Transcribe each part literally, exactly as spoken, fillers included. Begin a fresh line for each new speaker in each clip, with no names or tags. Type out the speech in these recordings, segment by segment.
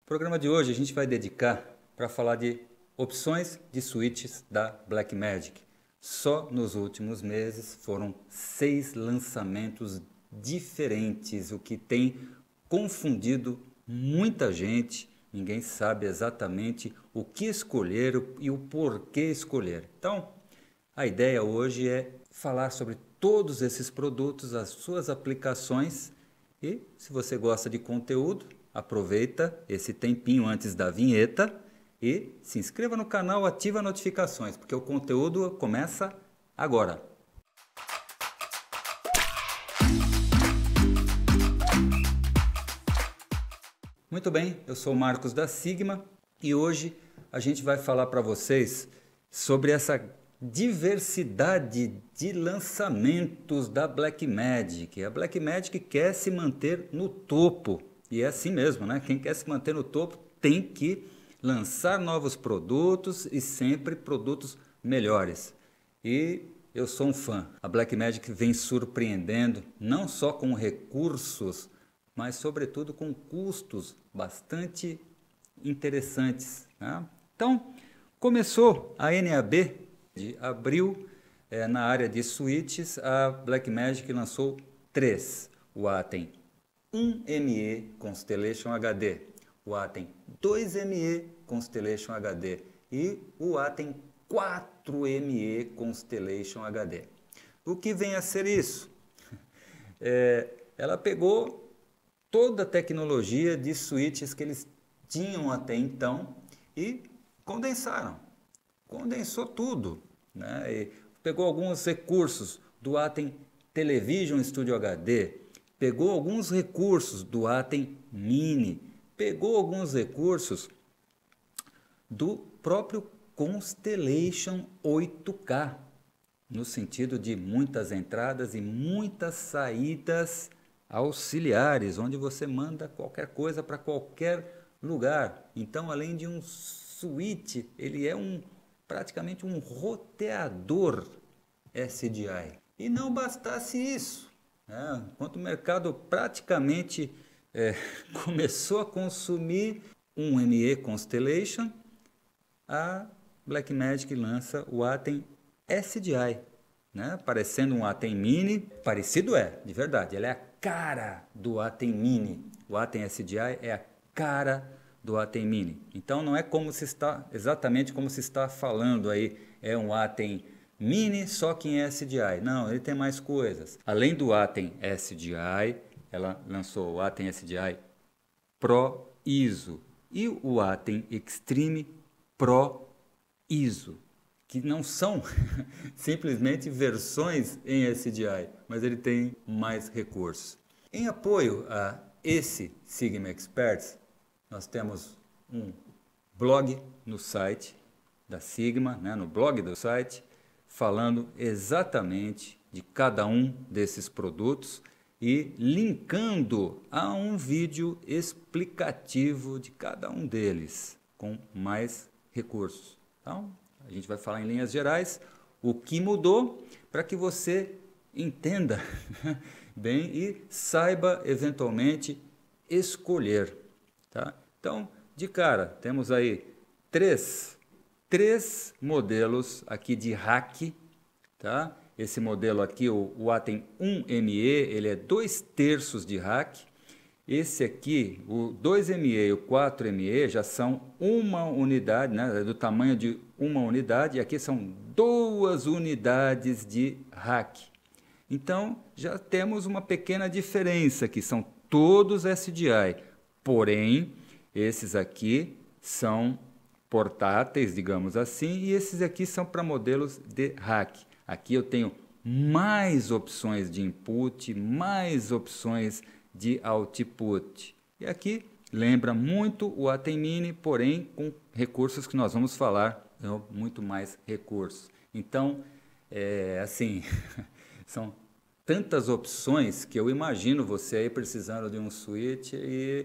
programa de hoje a gente vai dedicar para falar de opções de switches da Blackmagic. Só nos últimos meses foram seis lançamentos diferentes, o que tem confundido muita gente. Ninguém sabe exatamente o que escolher e o porquê escolher. Então, a ideia hoje é falar sobre todos esses produtos, as suas aplicações, e se você gosta de conteúdo, aproveita esse tempinho antes da vinheta e se inscreva no canal, ativa as notificações, porque o conteúdo começa agora. Muito bem, eu sou o Marcos da Sigma e hoje a gente vai falar para vocês sobre essa diversidade de lançamentos da Blackmagic. A Blackmagic quer se manter no topo. E é assim mesmo, né? Quem quer se manter no topo tem que lançar novos produtos e sempre produtos melhores. E eu sou um fã. A Blackmagic vem surpreendendo não só com recursos, mas sobretudo com custos bastante interessantes, né? Então, começou a N A B de abril, é, na área de switches, a Blackmagic lançou três. O Atem um M E Constellation H D, o Atem dois M E Constellation H D e o Atem quatro M E Constellation H D. O que vem a ser isso? É, ela pegou toda a tecnologia de switches que eles tinham até então e condensaram, condensou tudo, né? E pegou alguns recursos do Atem Television Studio H D, pegou alguns recursos do Atem Mini, pegou alguns recursos do próprio Constellation oito K, no sentido de muitas entradas e muitas saídas auxiliares, onde você manda qualquer coisa para qualquer lugar. Então, além de um switch, ele é um, praticamente um roteador S D I. E não bastasse isso, né? Enquanto o mercado praticamente é, começou a consumir um M E Constellation, a Blackmagic lança o Atem S D I, né? Parecendo um Atem Mini, parecido é, de verdade, ele é a cara do Atem Mini. O Atem S D I é a cara do Atem Mini. Então não é como se está, exatamente como se está falando aí, é um Atem Mini só que em S D I. Não, ele tem mais coisas. Além do Atem S D I, ela lançou o Atem S D I Pro I S O e o Atem Extreme Pro I S O, que não são simplesmente versões em S D I, mas ele tem mais recursos. Em apoio a esse Sigma Experts, nós temos um blog no site da Sigma, né, no blog do site, falando exatamente de cada um desses produtos e linkando a um vídeo explicativo de cada um deles, com mais recursos. Então, a gente vai falar em linhas gerais o que mudou para que você entenda bem e saiba eventualmente escolher, tá? Então, de cara, temos aí três, três modelos aqui de rack, tá? Esse modelo aqui, o, o Atem um M E, ele é dois terços de rack. Esse aqui, o dois M E e o quatro M E já são uma unidade, né, do tamanho de uma unidade, e aqui são duas unidades de rack. Então, já temos uma pequena diferença, que são todos S D I, porém, esses aqui são portáteis, digamos assim, e esses aqui são para modelos de rack. Aqui eu tenho mais opções de input, mais opções de output. E aqui lembra muito o Atem Mini, porém com recursos que nós vamos falar, então, muito mais recursos. Então, é, assim, são tantas opções que eu imagino você aí precisando de um switch e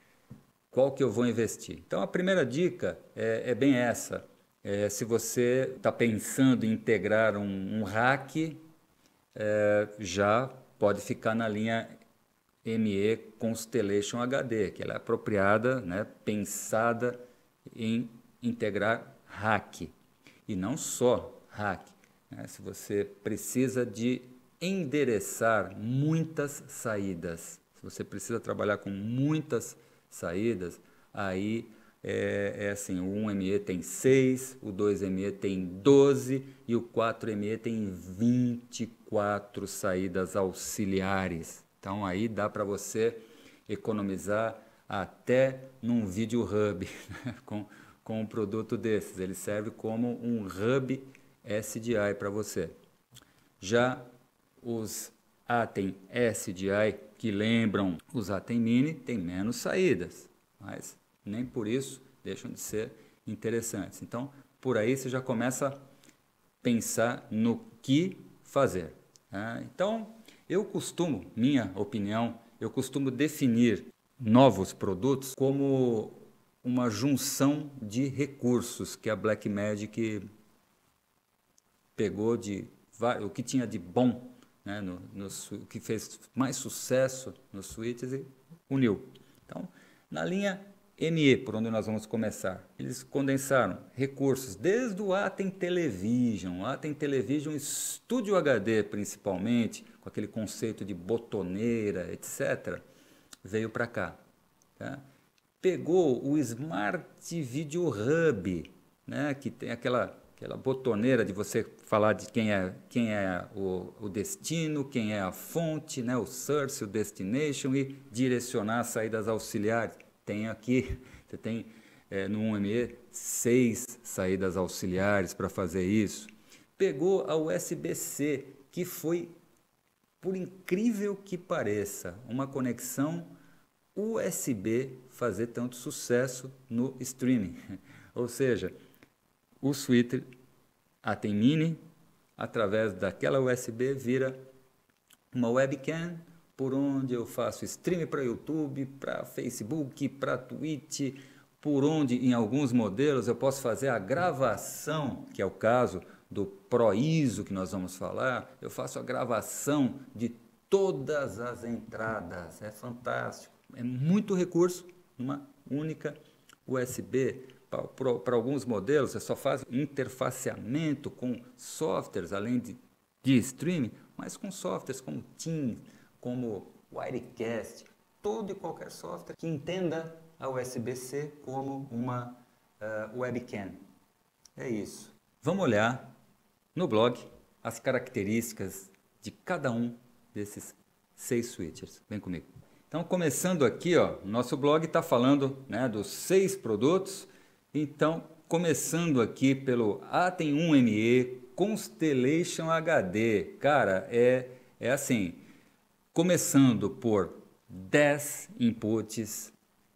qual que eu vou investir. Então, a primeira dica é, é bem essa. É, se você está pensando em integrar um, um rack, é, já pode ficar na linha M E Constellation H D, que ela é apropriada, né, pensada em integrar rack. E não só rack, né? Se você precisa de endereçar muitas saídas, se você precisa trabalhar com muitas saídas, aí é, é assim, o um M E tem seis, o dois M E tem doze e o quatro M E tem vinte e quatro saídas auxiliares. Então aí dá para você economizar até num vídeo hub, né? com, com um produto desses. Ele serve como um hub S D I para você. Já os Atem S D I, que lembram os Atem Mini, tem menos saídas, mas nem por isso deixam de ser interessantes. Então, por aí você já começa a pensar no que fazer, né? Então, eu costumo, minha opinião, eu costumo definir novos produtos como uma junção de recursos que a Blackmagic pegou de o que tinha de bom, né, no, no, o que fez mais sucesso nos switches e uniu. Então, na linha M E, por onde nós vamos começar, eles condensaram recursos desde o Atem Television, Atem Television Studio H D principalmente, com aquele conceito de botoneira, etcétera, veio para cá. Tá? Pegou o Smart Video Hub, né, que tem aquela, aquela botoneira de você falar de quem é, quem é o, o destino, quem é a fonte, né, o source, o destination, e direcionar as saídas auxiliares. Tem aqui, você tem é, no um M E seis saídas auxiliares para fazer isso. Pegou a U S B C, que foi, por incrível que pareça, uma conexão U S B fazer tanto sucesso no streaming. Ou seja, o switcher Atem Mini, através daquela U S B, vira uma webcam, por onde eu faço stream para YouTube, para Facebook, para Twitch, por onde em alguns modelos eu posso fazer a gravação, que é o caso do Pro I S O que nós vamos falar, eu faço a gravação de todas as entradas, é fantástico, é muito recurso numa única U S B. Para alguns modelos você só faz interfaceamento com softwares, além de, de streaming, mas com softwares como Teams, como Wirecast, todo e qualquer software que entenda a U S B C como uma uh, webcam. É isso. Vamos olhar no blog as características de cada um desses seis switchers. Vem comigo. Então, começando aqui, ó, nosso blog está falando, né, dos seis produtos. Então, começando aqui pelo Atem um M E Constellation H D. Cara, é, é assim... Começando por dez inputs,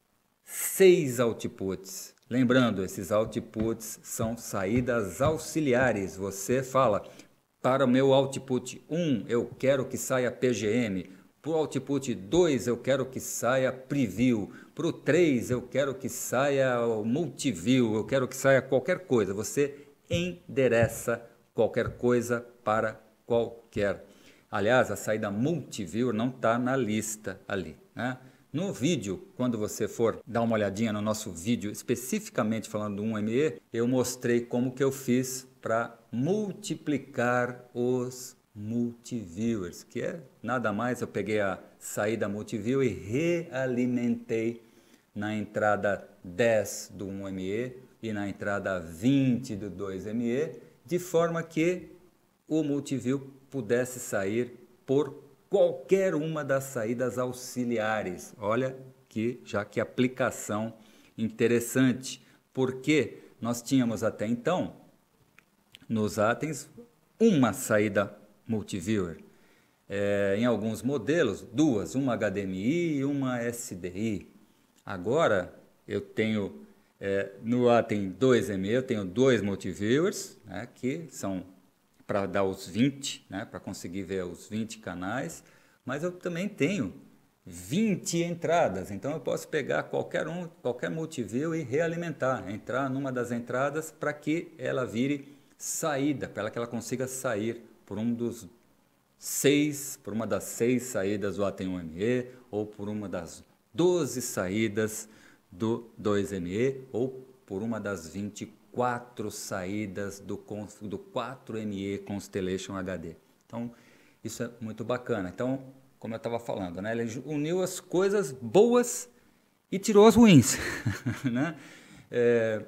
seis outputs. Lembrando, esses outputs são saídas auxiliares. Você fala, para o meu output um, eu quero que saia P G M. Para o output dois, eu quero que saia Preview. Para o três, eu quero que saia Multiview. Eu quero que saia qualquer coisa. Você endereça qualquer coisa para qualquer. Aliás, a saída Multiview não está na lista ali, né? No vídeo, quando você for dar uma olhadinha no nosso vídeo, especificamente falando do um M E, eu mostrei como que eu fiz para multiplicar os multiviewers, que é nada mais, eu peguei a saída Multiview e realimentei na entrada dez do um M E e na entrada vinte do dois M E, de forma que o Multiview pudesse sair por qualquer uma das saídas auxiliares. Olha que já que aplicação interessante, porque nós tínhamos até então nos Atems uma saída Multiviewer. É, em alguns modelos, duas, uma H D M I e uma S D I. Agora eu tenho é, no Atem dois M E, eu tenho dois Multiviewers, né, que são para dar os vinte, né, para conseguir ver os vinte canais, mas eu também tenho vinte entradas, então eu posso pegar qualquer um, qualquer multiview e realimentar, entrar numa das entradas para que ela vire saída, para que ela consiga sair por um dos seis, por uma das seis saídas do Atem um M E, ou por uma das doze saídas do dois M E, ou por uma das vinte e quatro saídas do, do quatro M E Constellation H D. Então, isso é muito bacana. Então, como eu estava falando, né, ele uniu as coisas boas e tirou as ruins. Né? É,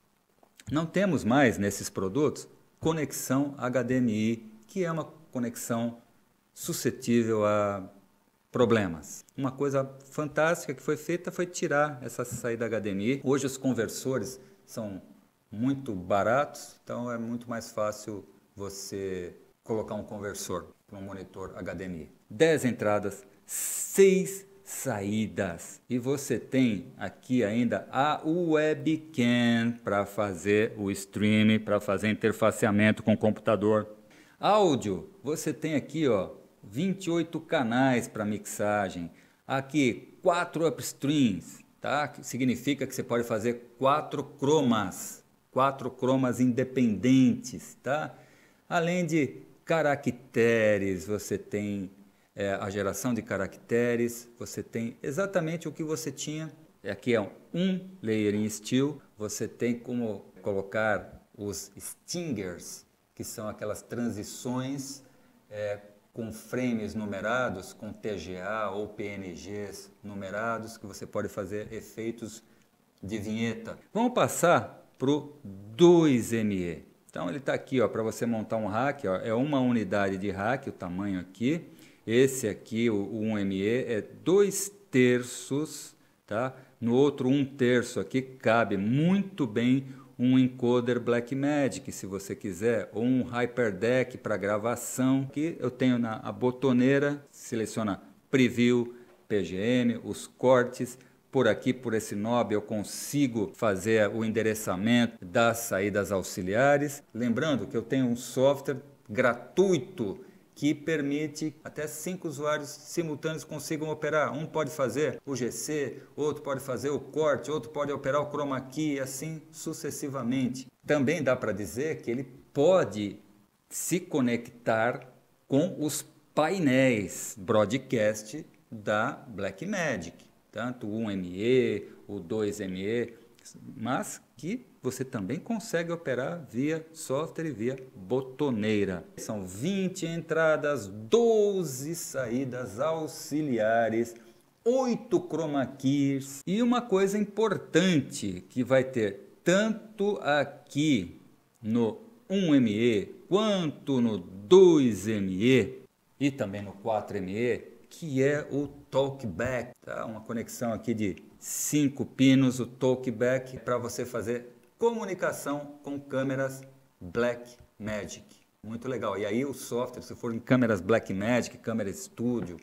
não temos mais nesses produtos conexão H D M I, que é uma conexão suscetível a problemas. Uma coisa fantástica que foi feita foi tirar essa saída H D M I. Hoje os conversores são muito baratos, então é muito mais fácil você colocar um conversor para um monitor H D M I. dez entradas, seis saídas. E você tem aqui ainda a webcam para fazer o streaming, para fazer interfaceamento com o computador. Áudio, você tem aqui, ó, vinte e oito canais para mixagem. Aqui, quatro upstreams, tá? Que significa que você pode fazer quatro cromas, quatro cromas independentes, tá? Além de caracteres, você tem é, a geração de caracteres, você tem exatamente o que você tinha. Aqui é um layer in steel, você tem como colocar os stingers, que são aquelas transições é, com frames numerados, com T G A ou P N Gs numerados, que você pode fazer efeitos de vinheta. Vamos passar para o dois M E. Então ele está aqui para você montar um rack, ó, é uma unidade de rack, o tamanho aqui. Esse aqui, o, o um M E, é dois terços, tá? No outro um terço aqui cabe muito bem um encoder Blackmagic, se você quiser, ou um HyperDeck para gravação, que eu tenho na a botoneira, seleciona Preview, P G M, os cortes. Por aqui, por esse knob, eu consigo fazer o endereçamento das saídas auxiliares. Lembrando que eu tenho um software gratuito que permite até cinco usuários simultâneos consigam operar. Um pode fazer o G C, outro pode fazer o corte, outro pode operar o chroma key e assim sucessivamente. Também dá para dizer que ele pode se conectar com os painéis broadcast da Blackmagic. Tanto o um M E, o dois M E, mas que você também consegue operar via software e via botoneira. São vinte entradas, doze saídas auxiliares, oito chroma keys. E uma coisa importante que vai ter tanto aqui no um M E quanto no dois M E e também no quatro M E, que é o talkback, tá? Uma conexão aqui de cinco pinos, o talkback, para você fazer comunicação com câmeras Blackmagic. Muito legal. E aí o software, se for em câmeras Blackmagic, câmera Studio,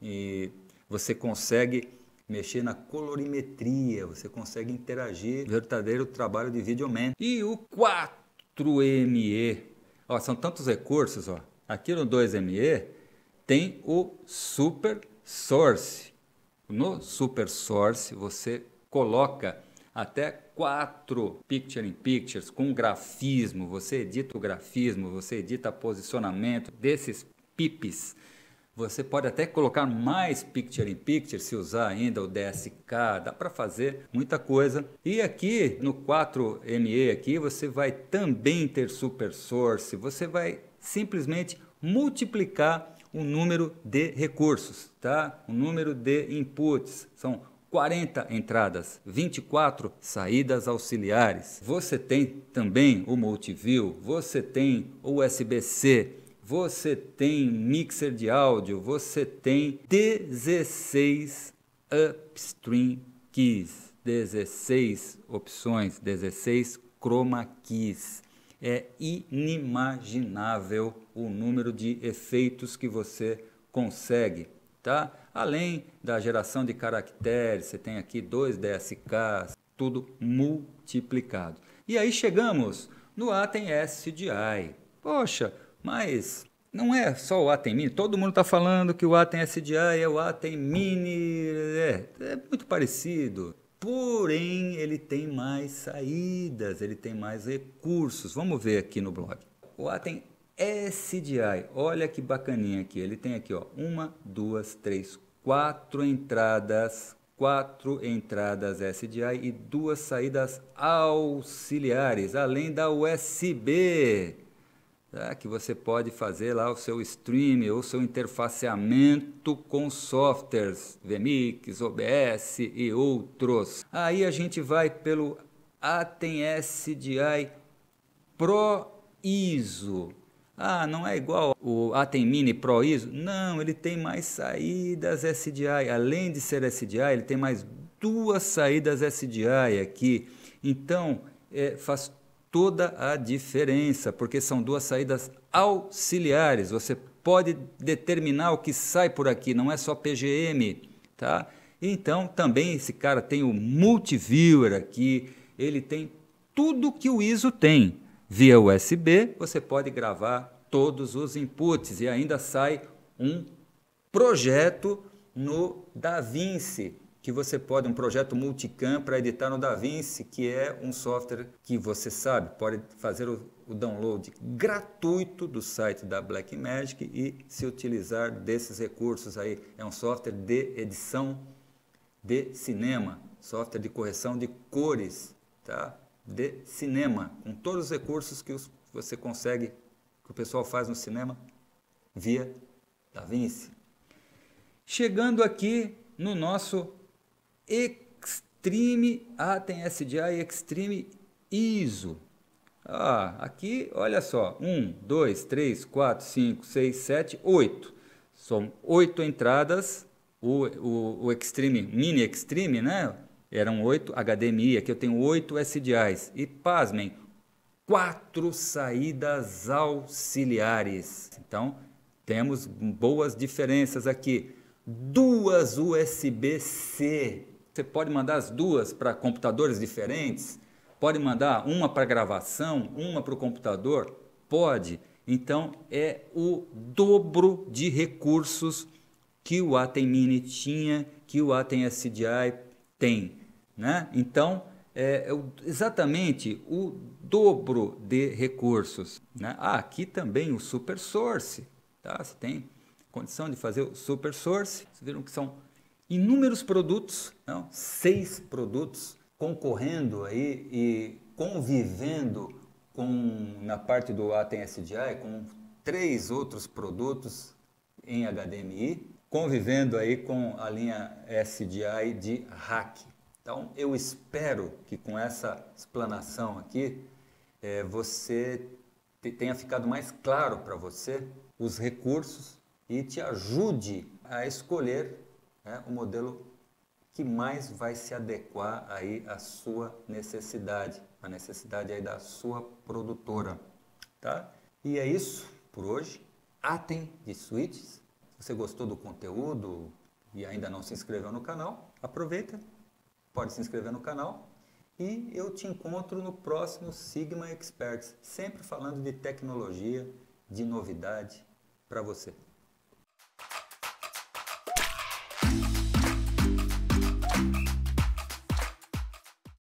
e você consegue mexer na colorimetria, você consegue interagir, verdadeiro trabalho de videoman. E o quatro M E, ó, são tantos recursos, ó. Aqui no dois M E tem o Super Source. No Super Source você coloca até quatro picture in pictures com grafismo, você edita o grafismo, você edita posicionamento desses pips. Você pode até colocar mais picture in picture se usar ainda o D S K, dá para fazer muita coisa. E aqui no quatro M E aqui você vai também ter Super Source, você vai simplesmente multiplicar o número de recursos, tá? O número de inputs, são quarenta entradas, vinte e quatro saídas auxiliares. Você tem também o Multiview, você tem o U S B C, você tem mixer de áudio, você tem dezesseis upstream keys, dezesseis opções, dezesseis chroma keys. É inimaginável o número de efeitos que você consegue, tá? Além da geração de caracteres, você tem aqui dois D S Ks, tudo multiplicado. E aí chegamos no Atem S D I. Poxa, mas não é só o Atem Mini, todo mundo está falando que o Atem S D I é o Atem Mini, é, é muito parecido. Porém, ele tem mais saídas, ele tem mais recursos. Vamos ver aqui no blog. O Atem S D I, olha que bacaninha aqui, ele tem aqui, ó, uma, duas, três, quatro entradas, quatro entradas S D I e duas saídas auxiliares, além da U S B, tá? Que você pode fazer lá o seu stream ou seu interfaceamento com softwares, V Mix, O B S e outros. Aí a gente vai pelo Atem S D I Pro I S O. Ah, não é igual o Atem Mini Pro I S O? Não, ele tem mais saídas S D I. Além de ser S D I, ele tem mais duas saídas S D I aqui. Então, é, faz toda a diferença, porque são duas saídas auxiliares. Você pode determinar o que sai por aqui, não é só P G M, tá? Então, também esse cara tem o Multiviewer aqui, ele tem tudo que o I S O tem. Via U S B, você pode gravar todos os inputs e ainda sai um projeto no DaVinci, que você pode, um projeto multicam para editar no DaVinci, que é um software que você sabe, pode fazer o, o download gratuito do site da Blackmagic e se utilizar desses recursos aí. É um software de edição de cinema, software de correção de cores, tá? De cinema, com todos os recursos que os, você consegue, que o pessoal faz no cinema, via DaVinci. Chegando aqui no nosso Extreme Atem S D I Extreme I S O. Ah, aqui, olha só, um, dois, três, quatro, cinco, seis, sete, oito. São oito entradas, o, o, o Extreme, Mini Extreme, né? Eram oito H D M I, aqui eu tenho oito S D Is. E pasmem, quatro saídas auxiliares. Então, temos boas diferenças aqui. Duas U S B C. Você pode mandar as duas para computadores diferentes? Pode mandar uma para gravação, uma para o computador? Pode. Então, é o dobro de recursos que o Atem Mini tinha, que o Atem S D I tem, né? Então, é, é exatamente o dobro de recursos, né? Ah, aqui também o Super Source, tá? Você tem condição de fazer o Super Source. Vocês viram que são inúmeros produtos, não? Seis produtos concorrendo aí e convivendo com, na parte do Atem S D I, com três outros produtos em H D M I, convivendo aí com a linha S D I de hack. Então, eu espero que com essa explanação aqui, é, você tenha ficado mais claro para você os recursos e te ajude a escolher, né, o modelo que mais vai se adequar aí à sua necessidade, a necessidade aí da sua produtora, tá? E é isso por hoje. Atem de switches. Se você gostou do conteúdo e ainda não se inscreveu no canal, aproveita, pode se inscrever no canal e eu te encontro no próximo Sigma Experts, sempre falando de tecnologia, de novidade para você.